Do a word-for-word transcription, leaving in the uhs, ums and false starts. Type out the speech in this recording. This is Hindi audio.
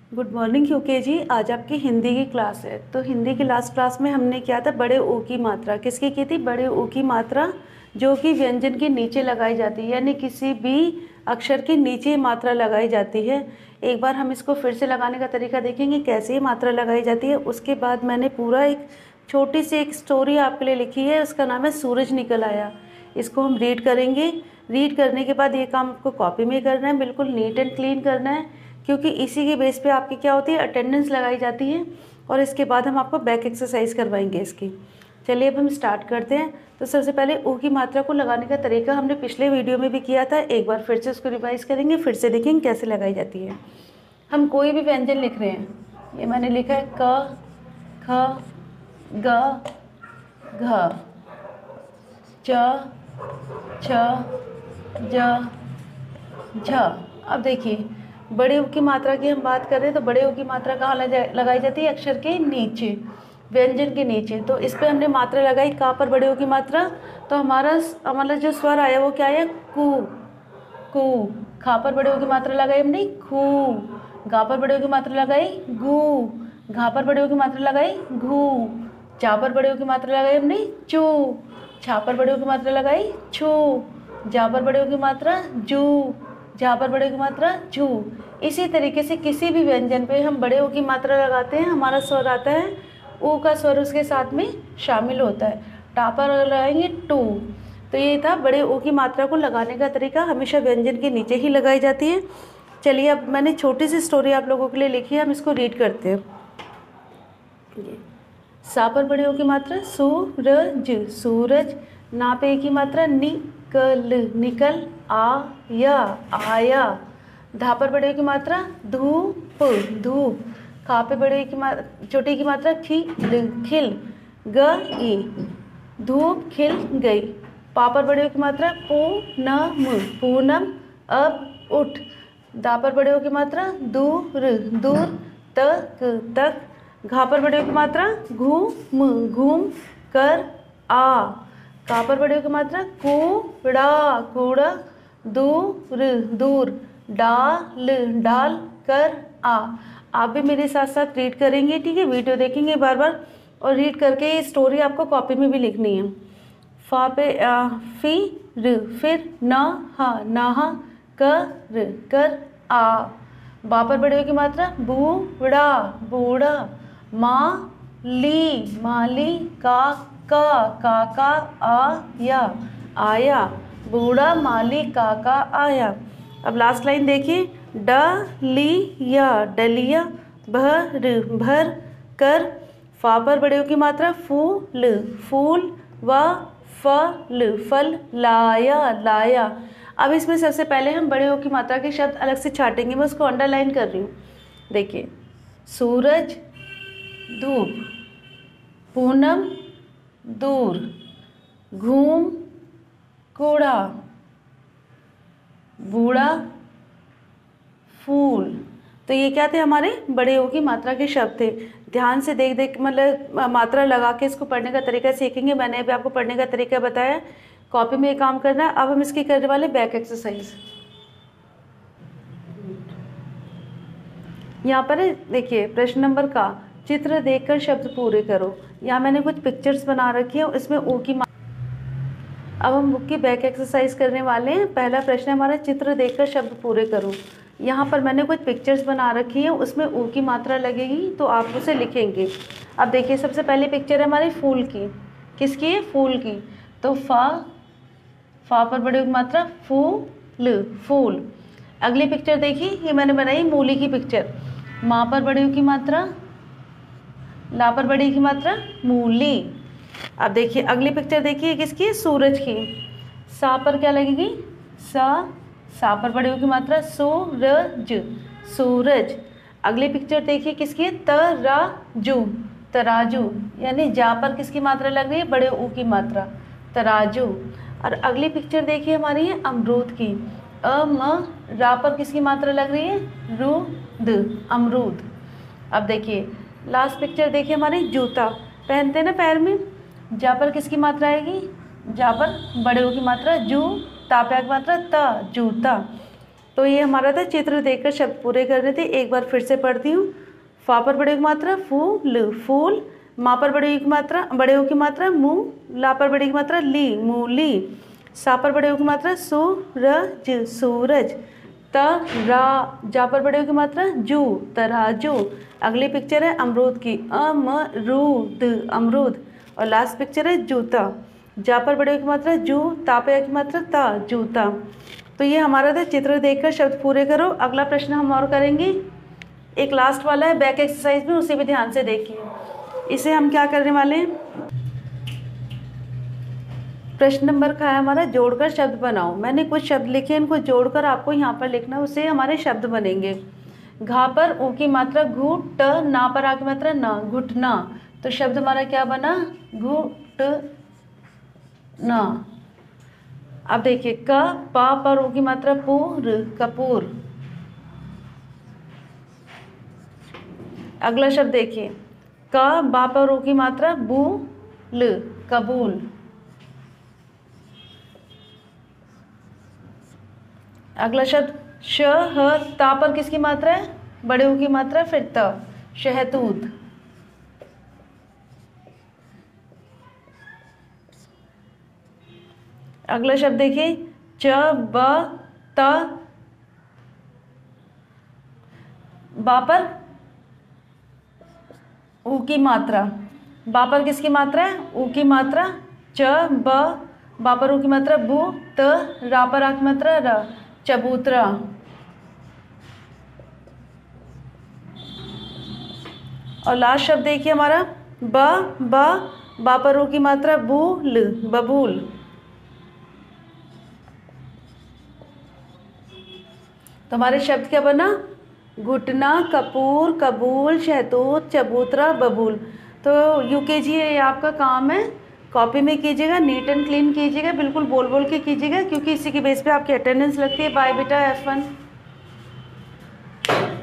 गुड मॉर्निंग यूके जी। आज आपकी हिंदी की क्लास है। तो हिंदी की लास्ट क्लास में हमने किया था बड़े ओ की मात्रा। किसकी की थी? बड़े ओ की मात्रा जो कि व्यंजन के नीचे लगाई जाती है, यानी किसी भी अक्षर के नीचे मात्रा लगाई जाती है। एक बार हम इसको फिर से लगाने का तरीका देखेंगे कैसे ये मात्रा लगाई जाती है। उसके बाद मैंने पूरा एक छोटी सी एक स्टोरी आपके लिए लिखी है, उसका नाम है सूरज निकल आया। इसको हम रीड करेंगे। रीड करने के बाद ये काम आपको कॉपी में करना है, बिल्कुल नीट एंड क्लीन करना है, क्योंकि इसी के बेस पे आपकी क्या होती है, अटेंडेंस लगाई जाती है। और इसके बाद हम आपको बैक एक्सरसाइज करवाएंगे इसकी। चलिए अब हम स्टार्ट करते हैं। तो सबसे पहले ओ की मात्रा को लगाने का तरीका हमने पिछले वीडियो में भी किया था, एक बार फिर से उसको रिवाइज करेंगे, फिर से देखेंगे कैसे लगाई जाती है। हम कोई भी व्यंजन लिख रहे हैं, ये मैंने लिखा है क, ख, ग, घ, च, छ, ज, झ। अब देखिए बड़े ऊ की मात्रा की हम बात कर रहे हैं, तो बड़े ऊ की मात्रा कहाँ लगाई जाती है? अक्षर के नीचे, व्यंजन के नीचे। तो इस पे हमने मात्रा लगाई का पर बड़े ऊ की मात्रा, तो हमारा हमारा जो स्वर आया वो क्या आया? कू, कू। खा पर बड़े ऊ की मात्रा लगाई हमने खू। गा पर बड़े ऊ की मात्रा लगाई गू। घा पर बड़े ऊ की मात्रा लगाई घू। चा पर बड़े ऊ की मात्रा लगाई हमने चू। छा पर बड़े ऊ की मात्रा लगाई छू। जा पर बड़े ऊ की मात्रा जू। जहाँ पर बड़े की मात्रा झू। इसी तरीके से किसी भी व्यंजन पे हम बड़े ओ की मात्रा लगाते हैं, हमारा स्वर आता है, ओ का स्वर उसके साथ में शामिल होता है। टा पर लगाएंगे टू। तो ये था बड़े ओ की मात्रा को लगाने का तरीका, हमेशा व्यंजन के नीचे ही लगाई जाती है। चलिए अब मैंने छोटी सी स्टोरी आप लोगों के लिए लिखी है, हम इसको रीड करते हैं। सा पर बड़े ओ की मात्रा सूरज, सूरज। ना पे की मात्रा निकल, निकल। आ या, आया। धा पर बड़े की मात्रा धूप, धूप। खा पे बड़े की मात्रा छोटी की मात्रा खिल, खिल। गई, धूप खिल गई। पा पर बड़े की मात्रा पूनम, पूनम। अब उठ। दा पर बड़े की मात्रा दूर, दूर। तक, तक। घा पर बड़े की मात्रा घूम, घूम कर आ। का पर बड़े की मात्रा कूड़ा, कूड़ा। दूर, दूर। डाल, डाल कर आ। आप भी मेरे साथ साथ रीड करेंगे, ठीक है? वीडियो देखेंगे बार बार और रीड करके ये स्टोरी आपको कॉपी में भी लिखनी है। फा पे आ, फी र, फिर नहा, नहा कर, कर आ। बा पर बड़े की मात्रा बूढ़ा, बूढ़ा। माली, माली। का, का, काका आया, आया। बूढ़ा माली काका आया। अब लास्ट लाइन देखिए, डलिया, डलिया। भर, भर कर। फा पर बड़े की मात्रा फूल, फूल। व फल, फल। लाया, लाया। अब इसमें सबसे पहले हम बड़े ओ की मात्रा के शब्द अलग से छाटेंगे, मैं उसको अंडरलाइन कर रही हूँ। देखिए, सूरज, धूप। पूनम, दूर। घूम, कूड़ा। बूढ़ा, फूल। तो ये क्या थे? हमारे बड़े ओ की मात्रा के शब्द थे। ध्यान से देख देख मतलब मात्रा लगा के इसको पढ़ने का तरीका सीखेंगे। मैंने अभी आपको पढ़ने का तरीका बताया, कॉपी में ये काम करना है। अब हम इसकी करने वाले बैक एक्सरसाइज। यहाँ पर देखिए प्रश्न नंबर का, चित्र देखकर शब्द पूरे करो। यहाँ मैंने कुछ पिक्चर्स बना रखी है, इसमें ओ की। अब हम बुक की बैक एक्सरसाइज करने वाले हैं। पहला प्रश्न है हमारा, चित्र देखकर शब्द पूरे करो। यहाँ पर मैंने कुछ पिक्चर्स बना रखी है, उसमें ओ की मात्रा लगेगी, तो आप उसे लिखेंगे। अब देखिए सबसे पहले पिक्चर है हमारी फूल की। किसकी है? फूल की। तो फा, फा पर बड़ी मात्रा फूल, फूल। अगली पिक्चर देखिए, ये मैंने बनाई मूली की पिक्चर। माँ पर बड़ी की मात्रा, ला पर बड़ी की मात्रा मूली। अब देखिए अगली पिक्चर देखिए, किसकी है? सूरज की। सा पर क्या लगेगी? सा, सा पर बड़े की मात्रा सूरज, सूरज। अगली पिक्चर देखिए किसकी है? तराजू, तराजू। यानी जा पर किसकी मात्रा लग रही है? बड़े ऊ की मात्रा, तराजू। और अगली पिक्चर देखिए हमारी है अमरूद की। अम, रा पर किसकी मात्रा लग रही है? रूद, अमरूद। अब देखिए लास्ट पिक्चर देखिए हमारी जूता, पहनते हैं ना पैर में। जा पर किसकी मात्रा आएगी? जा पर बड़े ओ की मात्रा जू। ता पे की मात्रा ता, जूता। तो ये हमारा था चित्र देखकर शब्द पूरे करने थे। एक बार फिर से पढ़ती हूँ। फा पर बड़े की मात्रा फूल फूल, मा पर बड़े की मात्रा बड़े ओ की मात्रा मुँह, ला पर बड़े की मात्रा ली मूली, सा पर बड़े ओ की मात्रा सूरज सूरज, त रा जा पर बड़े ओ की मात्रा जू तराजू। अगली पिक्चर है अमरूद की, अमरूद अमरूद। और लास्ट पिक्चर है जूता, जा पर बड़े ओ की मात्रा जू, ता पे या की मात्रा ता जूता। तो ये हमारा था चित्र देखकर शब्द पूरे करो। अगला प्रश्न हम और करेंगे, एक लास्ट वाला है बैक एक्सरसाइज में, उसे भी ध्यान से देखिए। इसे हम क्या करने वाले हैं, प्रश्न नंबर का है हमारा जोड़कर शब्द बनाओ। मैंने कुछ शब्द लिखे, इनको जोड़कर आपको यहाँ पर लिखना, उससे हमारे शब्द बनेंगे। घा पर ऊ की मात्रा घू, ट ना पर आ की मात्रा ना, घुटना। तो शब्द हमारा क्या बना, घुट ना। अब देखिए क पा पर ऊ की मात्रा पूर कपूर। अगला शब्द देखिए क बा पर ऊ की मात्रा बूल कबूल। अगला शब्द श ह ता पर किसकी मात्रा है, बड़े ऊ की मात्रा, फिर त शहतूत। अगला शब्द देखिए च ब त बा पर ऊ की मात्रा, बा पर किसकी मात्रा है, ऊ की मात्रा, च ब बा पर ऊ की मात्रा बू, त रा पर आ की मात्रा र चबूतरा। और लास्ट शब्द देखिए हमारा ब ब बा पर ऊ की मात्रा बूल बबूल। तो हमारे शब्द क्या बना, घुटना कपूर कबूल शहतूत चबूतरा बबूल। तो यूकेजी ये आपका काम है, कॉपी में कीजिएगा, नीट एंड क्लीन कीजिएगा, बिल्कुल बोल बोल के कीजिएगा, क्योंकि इसी के बेस पे आपकी अटेंडेंस लगती है। बाय बेटा, हैव फन।